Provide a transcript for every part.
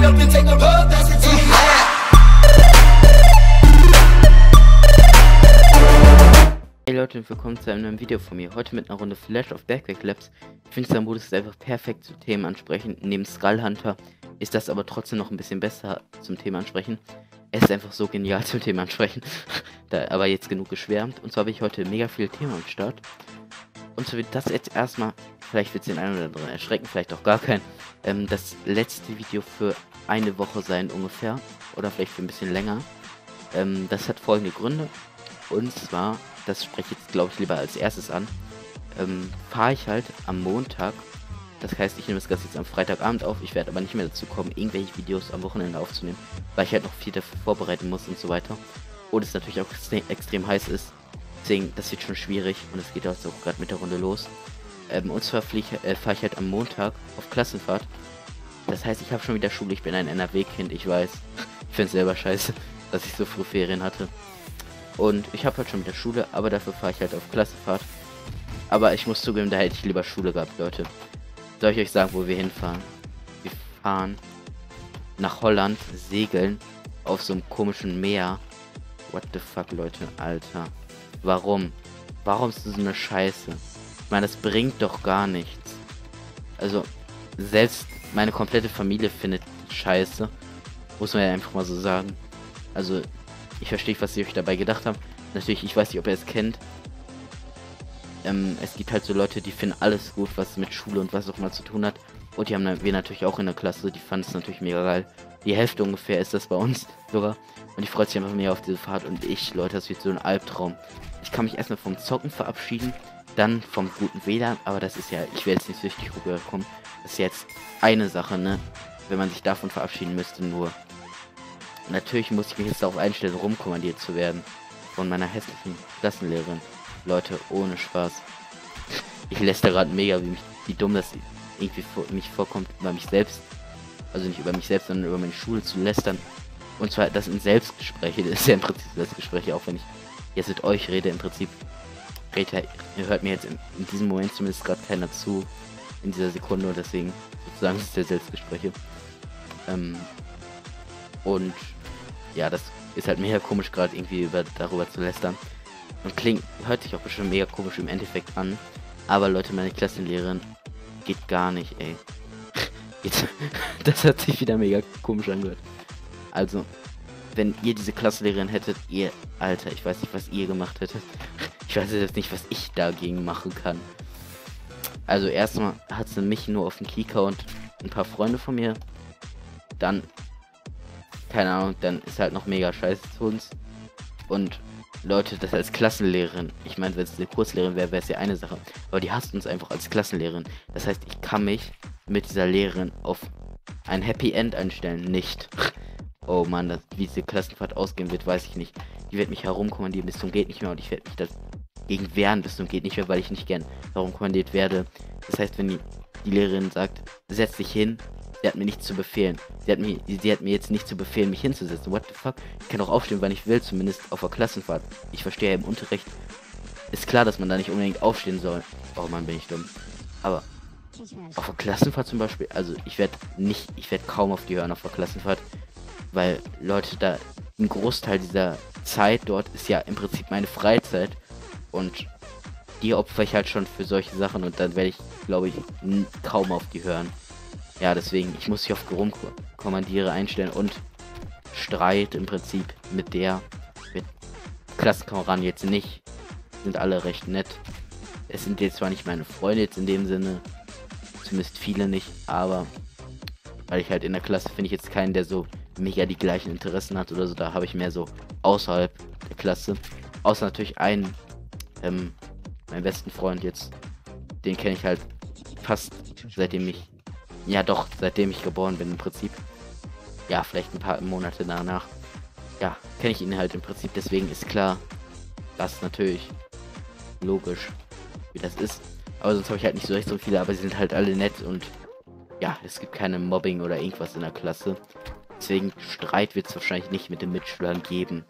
up and take a rub, that's it to me. Hey Leute und willkommen zu einem neuen Video von mir. Heute mit einer Runde Flash of Backpack Labs. Ich finde, dieser Modus ist einfach perfekt zu Themen ansprechen. Neben Skull Hunter ist das aber trotzdem noch ein bisschen besser zum Thema ansprechen. Es ist einfach so genial zum Thema ansprechen. Da aber jetzt genug geschwärmt. Und zwar habe ich heute mega viele Themen am Start. Und so wird das jetzt erstmal, vielleicht wird es den einen oder anderen erschrecken, vielleicht auch gar keinen, das letzte Video für eine Woche sein ungefähr. Oder vielleicht für ein bisschen länger. Das hat folgende Gründe. Und zwar, das spreche ich jetzt glaube ich lieber als erstes an, fahre ich halt am Montag. Das heißt, ich nehme das Ganze jetzt am Freitagabend auf. Ich werde aber nicht mehr dazu kommen, irgendwelche Videos am Wochenende aufzunehmen, weil ich halt noch viel dafür vorbereiten muss und so weiter. Und es natürlich auch extrem heiß ist. Deswegen, das wird schon schwierig und es geht jetzt auch gerade mit der Runde los. Und zwar fahre ich halt am Montag auf Klassenfahrt. Das heißt, ich habe schon wieder Schule. Ich bin ein NRW-Kind, ich weiß. Ich finde es selber scheiße, dass ich so früh Ferien hatte. Und ich habe halt schon wieder Schule, aber dafür fahre ich halt auf Klassenfahrt. Aber ich muss zugeben, da hätte ich lieber Schule gehabt, Leute. Soll ich euch sagen, wo wir hinfahren? Wir fahren nach Holland, segeln auf so einem komischen Meer. What the fuck, Leute, Alter. Warum? Warum ist das so eine Scheiße? Ich meine, das bringt doch gar nichts. Also, selbst meine komplette Familie findet Scheiße. Muss man ja einfach mal so sagen. Also, ich verstehe, was ihr euch dabei gedacht habt. Natürlich, ich weiß nicht, ob ihr es kennt. Es gibt halt so Leute, die finden alles gut, was mit Schule und was auch immer zu tun hat. Und die haben wir natürlich auch in der Klasse. Die fanden es natürlich mega geil. Die Hälfte ungefähr ist das bei uns sogar. Und die freut sich einfach mehr auf diese Fahrt. Und ich, Leute, das wird so ein Albtraum. Ich kann mich erstmal vom Zocken verabschieden. Dann vom guten WLAN. Aber das ist ja, ich werde jetzt nicht richtig rüberkommen. Das ist jetzt eine Sache, ne? Wenn man sich davon verabschieden müsste, nur. Natürlich muss ich mich jetzt darauf einstellen, rumkommandiert zu werden. Von meiner hässlichen Klassenlehrerin. Leute, ohne Spaß. Ich lästere gerade mega, wie dumm das irgendwie mich vorkommt, über mich selbst. Also nicht über mich selbst, sondern über meine Schule zu lästern. Und zwar, das sind Selbstgespräche. Das ist ja im Prinzip Selbstgespräche, auch wenn ich jetzt mit euch rede. Im Prinzip ihr hört mir jetzt in diesem Moment zumindest gerade keiner zu. In dieser Sekunde. Und deswegen sozusagen ist es der Selbstgespräche. Und ja, das ist halt mega komisch, gerade irgendwie darüber zu lästern. Und hört sich auch bestimmt mega komisch im Endeffekt an. Aber Leute, meine Klassenlehrerin geht gar nicht, ey. Das hat sich wieder mega komisch angehört. Also, wenn ihr diese Klassenlehrerin hättet, ihr, Alter, ich weiß nicht, was ihr gemacht hättet. Ich weiß jetzt nicht, was ich dagegen machen kann. Also, erstmal hat sie mich nur auf den Kika und ein paar Freunde von mir. Dann, keine Ahnung, dann ist halt noch mega scheiße zu uns. Und Leute, das als Klassenlehrerin, ich meine, wenn es eine Kurslehrerin wäre, wäre es ja eine Sache. Aber die hasst uns einfach als Klassenlehrerin. Das heißt, ich kann mich mit dieser Lehrerin auf ein Happy End einstellen. Nicht. Oh Mann, wie diese Klassenfahrt ausgehen wird, weiß ich nicht. Die wird mich herumkommandieren bis zum geht nicht mehr und ich werde mich dagegen wehren bis zum geht nicht mehr, weil ich nicht gern herumkommandiert werde. Das heißt, wenn die Lehrerin sagt, setz dich hin, sie hat mir nichts zu befehlen. Sie hat mir jetzt nicht zu befehlen, mich hinzusetzen. What the fuck? Ich kann auch aufstehen, wann ich will, zumindest auf der Klassenfahrt. Ich verstehe ja im Unterricht. Ist klar, dass man da nicht unbedingt aufstehen soll. Oh Mann, bin ich dumm. Aber auf der Klassenfahrt zum Beispiel, also ich werde kaum auf die hören auf der Klassenfahrt. Weil, Leute, da ein Großteil dieser Zeit dort ist ja im Prinzip meine Freizeit. Und die opfere ich halt schon für solche Sachen und dann werde ich, glaube ich, kaum auf die hören. Ja, deswegen, ich muss mich auf Rumkommandiere einstellen und Streit im Prinzip mit Klassenkameraden jetzt nicht. Sind alle recht nett. Es sind jetzt zwar nicht meine Freunde jetzt in dem Sinne, zumindest viele nicht, aber weil ich halt in der Klasse finde ich jetzt keinen, der so mega die gleichen Interessen hat oder so, da habe ich mehr so außerhalb der Klasse. Außer natürlich einen, meinen besten Freund jetzt, den kenne ich halt fast seitdem ich geboren bin im Prinzip. Ja, vielleicht ein paar Monate danach. Ja, kenne ich ihn halt im Prinzip, deswegen ist klar, das ist natürlich logisch, wie das ist. Aber sonst habe ich halt nicht so recht so viele, aber sie sind halt alle nett und ja, es gibt keine Mobbing oder irgendwas in der Klasse. Deswegen Streit wird es wahrscheinlich nicht mit den Mitschülern geben.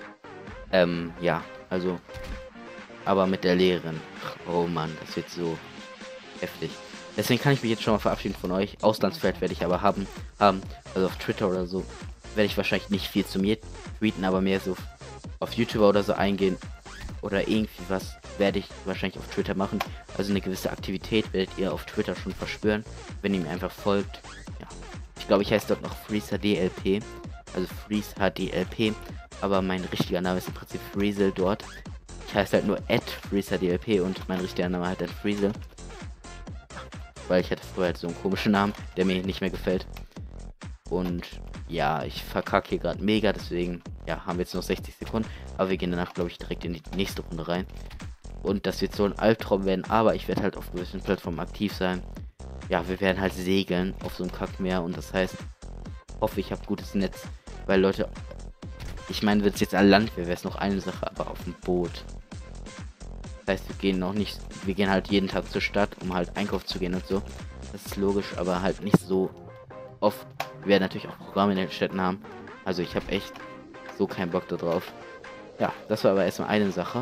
Ja, also, aber mit der Lehrerin. Oh Mann, das wird so heftig. Deswegen kann ich mich jetzt schon mal verabschieden von euch. Auslandsflat werde ich aber haben. Also auf Twitter oder so werde ich wahrscheinlich nicht viel zu mir tweeten, aber mehr so auf YouTube oder so eingehen. Oder irgendwie was werde ich wahrscheinlich auf Twitter machen. Also eine gewisse Aktivität werdet ihr auf Twitter schon verspüren, wenn ihr mir einfach folgt. Ja. Ich glaube, ich heiße dort noch FreezeHDLP. Also FreezeHDLP. Aber mein richtiger Name ist im Prinzip Freezel dort. Ich heiße halt nur @FreezeHDLP und mein richtiger Name halt dann Freezel. Weil ich hatte früher halt so einen komischen Namen, der mir nicht mehr gefällt. Und ja, ich verkacke hier gerade mega, deswegen ja, haben wir jetzt noch 60 Sekunden. Aber wir gehen danach, glaube ich, direkt in die nächste Runde rein. Und das wird so ein Albtraum werden, aber ich werde halt auf gewissen Plattformen aktiv sein. Ja, wir werden halt segeln auf so einem Kackmeer und das heißt, hoffe ich habe gutes Netz. Weil Leute, ich meine, wenn es jetzt an Land wäre, wäre es noch eine Sache, aber auf dem Boot. Das heißt, wir gehen halt jeden Tag zur Stadt, um halt einkaufen zu gehen und so. Das ist logisch, aber halt nicht so oft. Wir werden natürlich auch Programme in den Städten haben. Also ich habe echt so keinen Bock da drauf. Ja, das war aber erstmal eine Sache.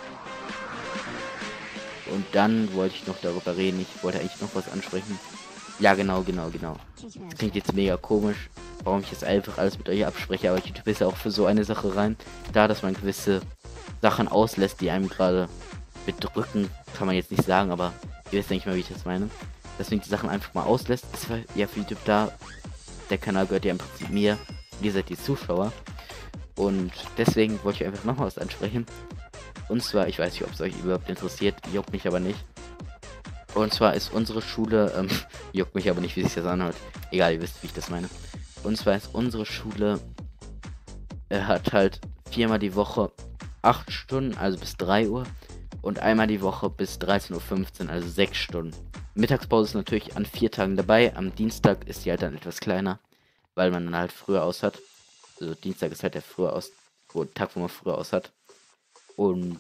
Und dann wollte ich noch darüber reden. Ich wollte eigentlich noch was ansprechen. Ja, genau. Das klingt jetzt mega komisch, warum ich jetzt einfach alles mit euch abspreche, aber YouTube ist ja auch für so eine Sache rein. Da, dass man gewisse Sachen auslässt, die einem gerade bedrücken, kann man jetzt nicht sagen, aber ihr wisst, denke ich mal, wie ich das meine. Deswegen die Sachen einfach mal auslässt, ist ja für YouTube da. Der Kanal gehört ja im Prinzip mir. Ihr seid die Zuschauer. Und deswegen wollte ich einfach noch mal was ansprechen. Und zwar, ich weiß nicht, ob es euch überhaupt interessiert, juckt mich aber nicht. Und zwar ist unsere Schule, juckt mich aber nicht, wie sich das anhört. Egal, ihr wisst, wie ich das meine. Und zwar ist unsere Schule, hat halt 4-mal die Woche 8 Stunden, also bis 3 Uhr. Und einmal die Woche bis 13:15 Uhr, also 6 Stunden. Mittagspause ist natürlich an 4 Tagen dabei. Am Dienstag ist die halt dann etwas kleiner, weil man dann halt früher aus hat. Also Dienstag ist halt der Tag, wo man früher aus hat. Und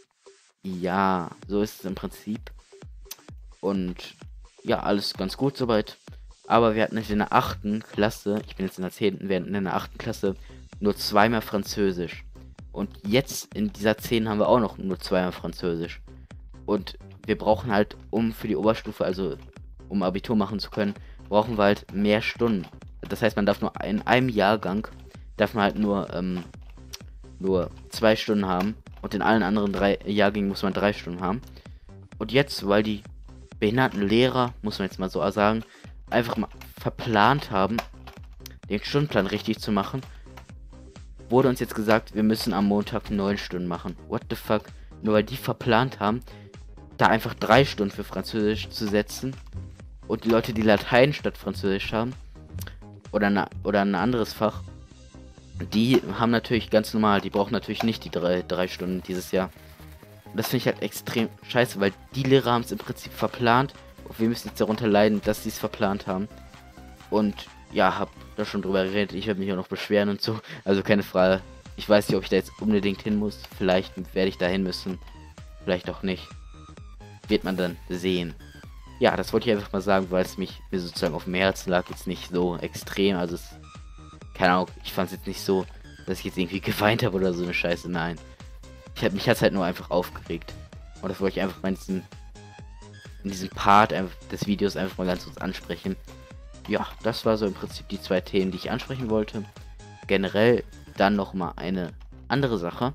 ja, so ist es im Prinzip. Und ja, alles ganz gut soweit. Aber wir hatten in der 8. Klasse, ich bin jetzt in der 10., wir hatten in der 8. Klasse nur 2-mal Französisch. Und jetzt in dieser 10 haben wir auch noch nur 2-mal Französisch. Und wir brauchen halt, um für die Oberstufe, also um Abitur machen zu können, brauchen wir halt mehr Stunden. Das heißt, man darf nur in einem Jahrgang, darf man halt nur 2 Stunden haben. Und in allen anderen 3 Jahrgängen muss man 3 Stunden haben. Und jetzt, weil die behinderten Lehrer, muss man jetzt mal so sagen, einfach mal verplant haben, den Stundenplan richtig zu machen, wurde uns jetzt gesagt, wir müssen am Montag 9 Stunden machen. What the fuck? Nur weil die verplant haben, da einfach 3 Stunden für Französisch zu setzen und die Leute, die Latein statt Französisch haben oder ein anderes Fach, die haben natürlich ganz normal, die brauchen natürlich nicht die 3 Stunden dieses Jahr. Und das finde ich halt extrem scheiße, weil die Lehrer haben es im Prinzip verplant und wir müssen jetzt darunter leiden, dass sie es verplant haben. Und ja, hab da schon drüber geredet, ich werde mich auch noch beschweren und so, also keine Frage. Ich weiß nicht, ob ich da jetzt unbedingt hin muss, vielleicht werde ich da hin müssen, vielleicht auch nicht. Wird man dann sehen. Ja, das wollte ich einfach mal sagen, weil es mir sozusagen auf dem Herzen lag, jetzt nicht so extrem, also es, keine Ahnung, ich fand es jetzt nicht so, dass ich jetzt irgendwie geweint habe oder so eine Scheiße, nein. Mich hat es halt nur einfach aufgeregt. Und das wollte ich einfach mal in diesem Part des Videos einfach mal ganz kurz ansprechen. Ja, das war so im Prinzip die 2 Themen, die ich ansprechen wollte. Generell dann nochmal eine andere Sache.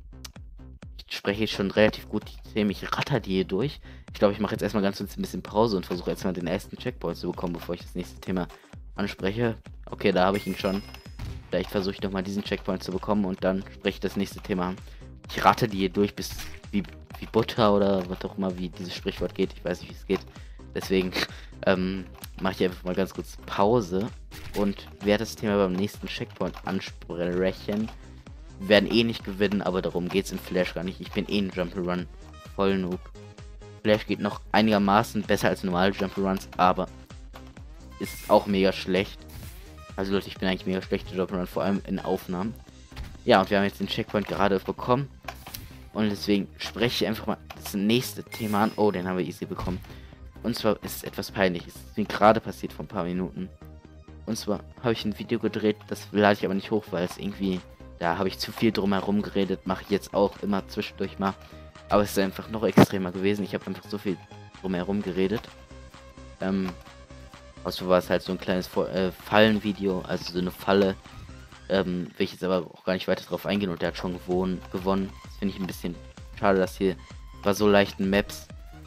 Ich spreche jetzt schon relativ gut die Themen, ich ratter die hier durch. Ich glaube, ich mache jetzt erstmal ganz kurz ein bisschen Pause und versuche jetzt mal den ersten Checkpoint zu bekommen, bevor ich das nächste Thema anspreche. Okay, da habe ich ihn schon. Vielleicht versuche ich nochmal diesen Checkpoint zu bekommen und dann spreche ich das nächste Thema an. Ich rate die hier durch bis wie Butter oder was auch immer, wie dieses Sprichwort geht. Ich weiß nicht, wie es geht. Deswegen mache ich einfach mal ganz kurz Pause und werde das Thema beim nächsten Checkpoint ansprechen. Wir werden eh nicht gewinnen, aber darum geht es in Flash gar nicht. Ich bin eh ein Jump'n'Run voll Noob. Flash geht noch einigermaßen besser als normale Jump'n'Runs, aber ist auch mega schlecht. Also Leute, ich bin eigentlich mega schlecht in Jump'n'Run, vor allem in Aufnahmen. Ja, und wir haben jetzt den Checkpoint gerade bekommen. Und deswegen spreche ich einfach mal das nächste Thema an. Oh, den haben wir easy bekommen. Und zwar ist es etwas peinlich. Es ist mir gerade passiert vor ein paar Minuten. Und zwar habe ich ein Video gedreht, das lade ich aber nicht hoch, weil es irgendwie, da habe ich zu viel drumherum geredet. Mache ich jetzt auch immer zwischendurch mal. Aber es ist einfach noch extremer gewesen. Ich habe einfach so viel drumherum geredet. Also war es halt so ein kleines Fallenvideo, also so eine Falle. Will ich jetzt aber auch gar nicht weiter drauf eingehen und der hat schon gewonnen. Das finde ich ein bisschen schade, dass hier bei so leichten Maps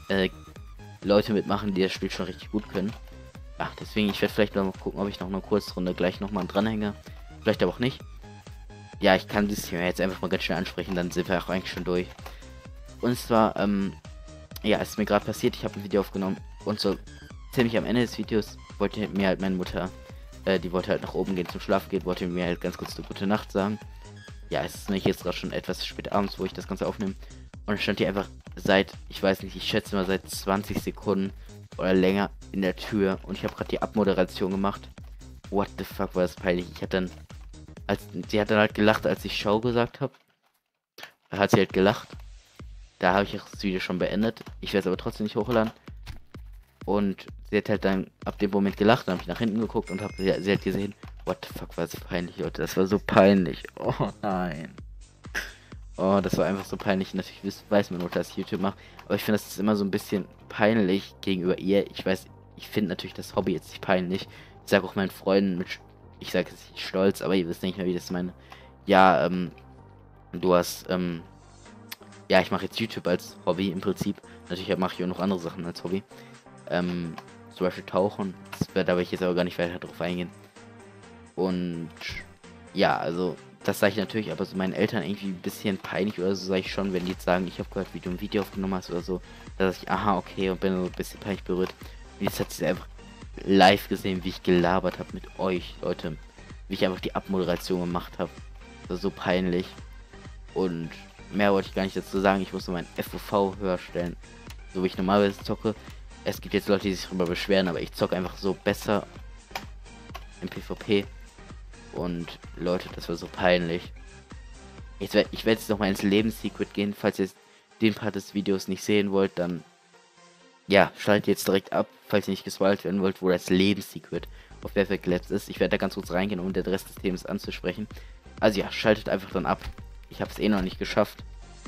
Leute mitmachen, die das Spiel schon richtig gut können. Ja, deswegen, ich werde vielleicht noch mal gucken, ob ich noch eine Kurzrunde gleich nochmal dranhänge. Vielleicht aber auch nicht. Ja, ich kann dieses Thema jetzt einfach mal ganz schnell ansprechen, dann sind wir auch eigentlich schon durch. Und zwar, ja, es ist mir gerade passiert, ich habe ein Video aufgenommen und so ziemlich am Ende des Videos wollte mir halt meine Mutter, die wollte halt nach oben gehen zum Schlafen gehen, wollte mir halt ganz kurz eine gute Nacht sagen. Ja, es ist nämlich jetzt gerade schon etwas spät abends, wo ich das Ganze aufnehme. Und dann stand die einfach seit, ich weiß nicht, ich schätze mal seit 20 Sekunden oder länger in der Tür und ich habe gerade die Abmoderation gemacht. What the fuck, war das peinlich. Ich hatte dann, sie hat dann halt gelacht, als ich Schau gesagt habe. Da hat sie halt gelacht. Da habe ich auch das Video schon beendet. Ich werde es aber trotzdem nicht hochladen. Und sie hat halt dann ab dem Moment gelacht, dann habe ich nach hinten geguckt und habe sie hat gesehen. What the fuck, war das peinlich, Leute. Das war so peinlich. Oh nein. Oh, das war einfach so peinlich. Natürlich weiß man nur, dass ich YouTube mache. Aber ich finde, das ist immer so ein bisschen peinlich gegenüber ihr. Ich weiß, ich finde natürlich das Hobby jetzt nicht peinlich. Ich sage auch meinen Freunden ich sage es nicht stolz, aber ihr wisst nicht mehr, wie das meine. Ja, du hast, ja, ich mache jetzt YouTube als Hobby im Prinzip. Natürlich mache ich auch noch andere Sachen als Hobby. Zum Beispiel Tauchen. Da will ich jetzt aber gar nicht weiter drauf eingehen. Und ja, also das sage ich natürlich, aber so meinen Eltern irgendwie ein bisschen peinlich oder so, sage ich schon, wenn die jetzt sagen, ich habe gehört, wie du ein Video aufgenommen hast oder so, da sage ich, aha, okay, und bin so ein bisschen peinlich berührt. Und jetzt hat sie einfach live gesehen, wie ich gelabert habe mit euch, Leute. Wie ich einfach die Abmoderation gemacht habe. Das war so peinlich. Und mehr wollte ich gar nicht dazu sagen. Ich musste meinen FOV höher stellen. So wie ich normalerweise zocke. Es gibt jetzt Leute, die sich darüber beschweren, aber ich zocke einfach so besser im PvP. Und Leute, das war so peinlich. Ich werde jetzt noch mal ins Lebenssecret gehen. Falls ihr den Part des Videos nicht sehen wollt, dann ja, schaltet jetzt direkt ab, falls ihr nicht gespoilt werden wollt, wo das Lebenssecret auf Perfect Labs ist. Ich werde da ganz kurz reingehen, um den Rest des Themas anzusprechen. Also ja, schaltet einfach dann ab. Ich habe es eh noch nicht geschafft.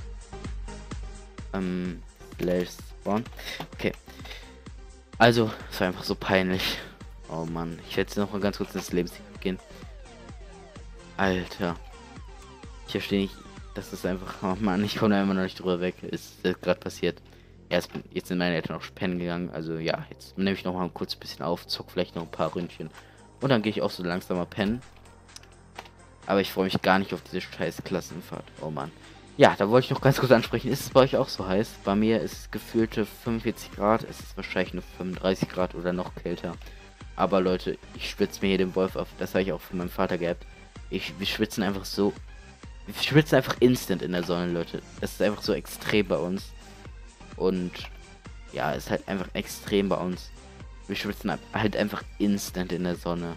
Slash Spawn. Okay. Also, es war einfach so peinlich. Oh Mann, ich werde jetzt noch mal ganz kurz ins Lebenssecret gehen. Alter. Ich verstehe nicht, das ist einfach, oh Mann, ich komme da immer noch nicht drüber weg. Ist gerade passiert. Jetzt sind meine Eltern auch pennen gegangen. Also ja, jetzt nehme ich noch mal kurz ein bisschen auf, zock vielleicht noch ein paar Ründchen. Und dann gehe ich auch so langsam mal pennen. Aber ich freue mich gar nicht auf diese scheiß Klassenfahrt. Oh Mann. Ja, da wollte ich noch ganz kurz ansprechen. Ist es bei euch auch so heiß? Bei mir ist es gefühlte 45 Grad. Es ist wahrscheinlich nur 35 Grad oder noch kälter. Aber Leute, ich schwitze mir hier den Wolf auf. Das habe ich auch von meinem Vater gehabt. Wir schwitzen einfach so. Wir schwitzen einfach instant in der Sonne, Leute. Das ist einfach so extrem bei uns. Und ja, ist halt einfach extrem bei uns. Wir schwitzen halt einfach instant in der Sonne.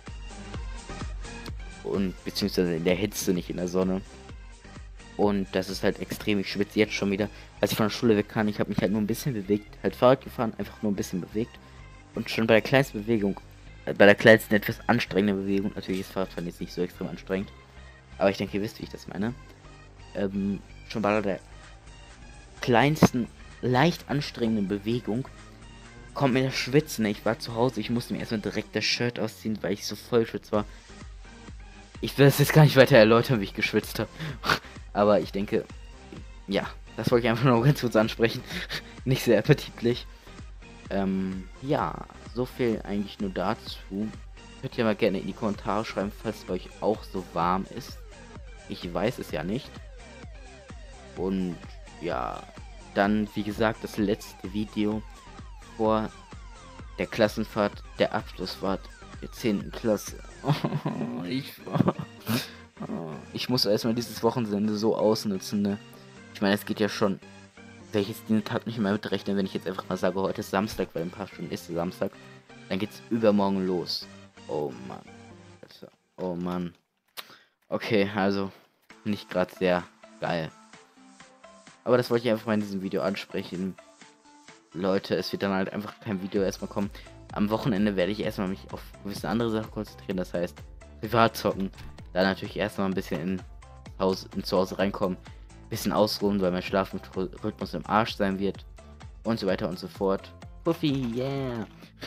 Und beziehungsweise in der Hitze, nicht in der Sonne. Und das ist halt extrem. Ich schwitze jetzt schon wieder. Als ich von der Schule weg kann, ich habe mich halt nur ein bisschen bewegt. Halt Fahrrad gefahren, einfach nur ein bisschen bewegt. Und schon bei der kleinsten Bewegung, bei der kleinsten etwas anstrengenden Bewegung, natürlich ist Fahrradfahren jetzt nicht so extrem anstrengend. Aber ich denke, ihr wisst, wie ich das meine. Schon bei der kleinsten, leicht anstrengenden Bewegung kommt mir das Schwitzen. Ich war zu Hause, ich musste mir erstmal direkt das Shirt ausziehen, weil ich so voll schwitz war. Ich will es jetzt gar nicht weiter erläutern, wie ich geschwitzt habe. Aber ich denke, ja, das wollte ich einfach nur ganz kurz ansprechen. Nicht sehr appetitlich. Ja, so viel eigentlich nur dazu. Könnt ihr mal gerne in die Kommentare schreiben, falls es bei euch auch so warm ist. Ich weiß es ja nicht. Und ja, dann wie gesagt das letzte Video vor der Klassenfahrt, der Abschlussfahrt der 10. Klasse. Ich muss erstmal dieses Wochenende so ausnutzen, ne? Ich meine, es geht ja schon, wenn ich jetzt den Tag nicht mehr mitrechne, wenn ich jetzt einfach mal sage, heute ist Samstag, weil in ein paar Stunden ist es Samstag, dann geht's übermorgen los. Oh Mann. Alter. Oh Mann. Okay, also nicht gerade sehr geil. Aber das wollte ich einfach mal in diesem Video ansprechen. Leute, es wird dann halt einfach kein Video erstmal kommen. Am Wochenende werde ich erstmal mich auf gewisse andere Sachen konzentrieren. Das heißt, privat zocken. Dann natürlich erstmal ein bisschen ins Zuhause reinkommen. Bisschen ausruhen, weil mein Schlafrhythmus im Arsch sein wird. Und so weiter und so fort. Puffy, yeah.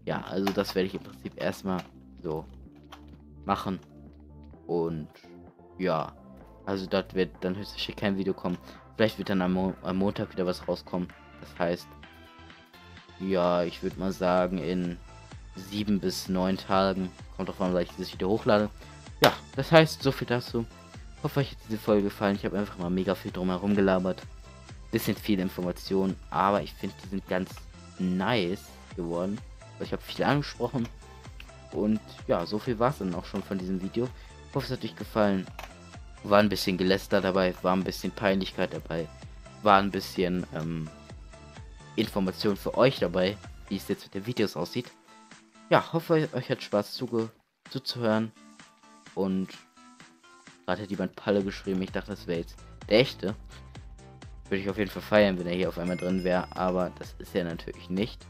ja, also das werde ich im Prinzip erstmal so machen. Und ja, also das wird dann höchstwahrscheinlich kein Video kommen. Vielleicht wird dann am Montag wieder was rauskommen. Das heißt, ja, ich würde mal sagen, in 7 bis 9 Tagen. Kommt drauf an, weil ich dieses Video hochlade. Ja, das heißt, so viel dazu. Hoffe, euch hat diese Folge gefallen. Ich habe einfach mal mega viel drum herum gelabert. Bisschen viel Information, aber ich finde, die sind ganz nice geworden. Ich habe viel angesprochen. Und ja, so viel war es dann auch schon von diesem Video. Ich hoffe, es hat euch gefallen. War ein bisschen Geläster dabei, war ein bisschen Peinlichkeit dabei, war ein bisschen Information für euch dabei, wie es jetzt mit den Videos aussieht. Ja, hoffe, euch hat Spaß zuzuhören. Und gerade hat jemand Palle geschrieben. Ich dachte, das wäre jetzt der echte. Würde ich auf jeden Fall feiern, wenn er hier auf einmal drin wäre. Aber das ist er natürlich nicht.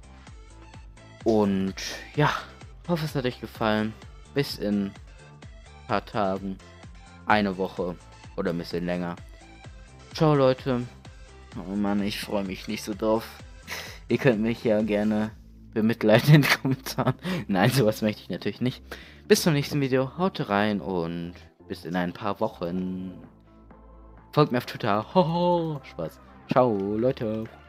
Und ja, hoffe, es hat euch gefallen. Bis in ein paar Tagen. Eine Woche oder ein bisschen länger. Ciao, Leute. Oh Mann, ich freue mich nicht so drauf. Ihr könnt mich ja gerne bemitleiden in den Kommentaren. Nein, sowas möchte ich natürlich nicht. Bis zum nächsten Video. Haut rein und bis in ein paar Wochen. Folgt mir auf Twitter. Hoho, Spaß. Ciao, Leute.